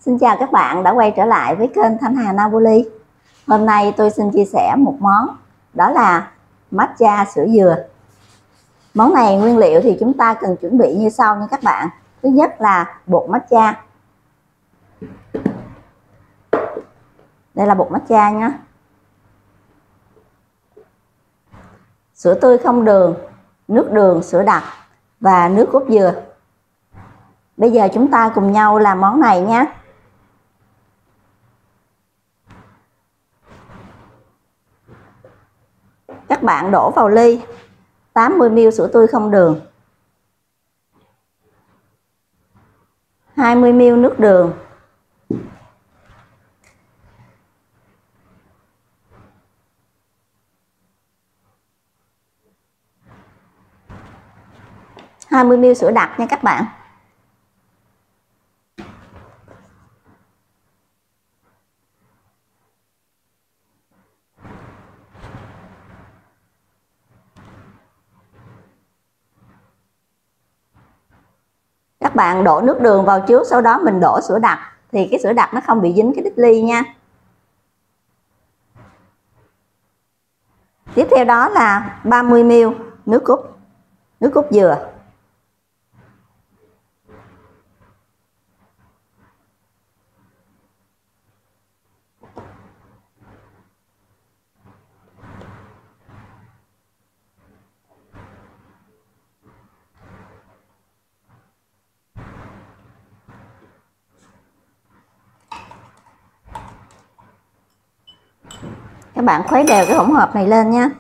Xin chào các bạn đã quay trở lại với kênh Thanh Hà Napoli. Hôm nay tôi xin chia sẻ một món, đó là matcha sữa dừa. Món này nguyên liệu thì chúng ta cần chuẩn bị như sau nha các bạn. Thứ nhất là bột matcha. Đây là bột matcha nhé. Sữa tươi không đường, nước đường, sữa đặc và nước cốt dừa. Bây giờ chúng ta cùng nhau làm món này nhé. Các bạn đổ vào ly 80ml sữa tươi không đường, 20ml nước đường, 20ml sữa đặc nha các bạn. Các bạn đổ nước đường vào trước, sau đó mình đổ sữa đặc thì cái sữa đặc nó không bị dính cái đít ly nha. Tiếp theo đó là 30ml nước cốt dừa. Các bạn khuấy đều cái hỗn hợp này lên nha.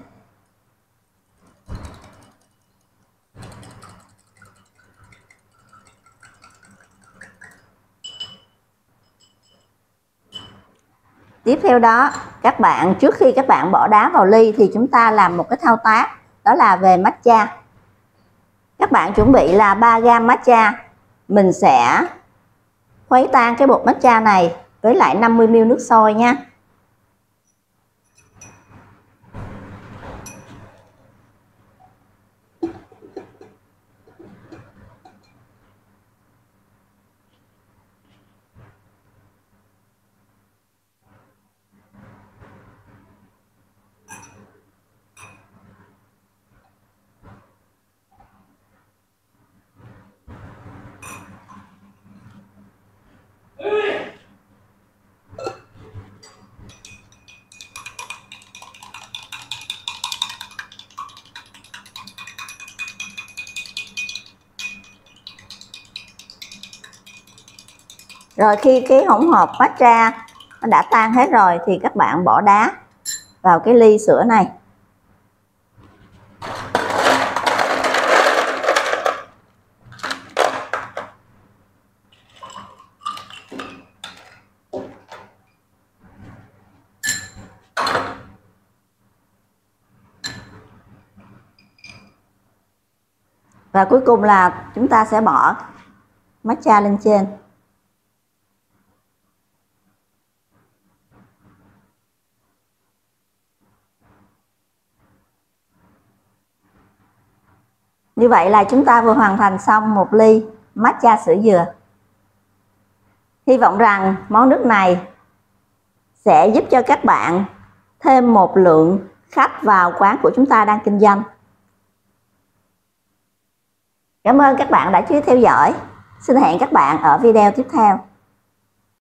Tiếp theo đó, các bạn trước khi các bạn bỏ đá vào ly thì chúng ta làm một cái thao tác, đó là về matcha. Các bạn chuẩn bị là 3g matcha. Mình sẽ khuấy tan cái bột matcha này với lại 50ml nước sôi nha. Rồi khi cái hỗn hợp matcha nó đã tan hết rồi thì các bạn bỏ đá vào cái ly sữa này. Và cuối cùng là chúng ta sẽ bỏ matcha lên trên. Như vậy là chúng ta vừa hoàn thành xong một ly matcha sữa dừa. Hy vọng rằng món nước này sẽ giúp cho các bạn thêm một lượng khách vào quán của chúng ta đang kinh doanh. Cảm ơn các bạn đã chú ý theo dõi. Xin hẹn các bạn ở video tiếp theo.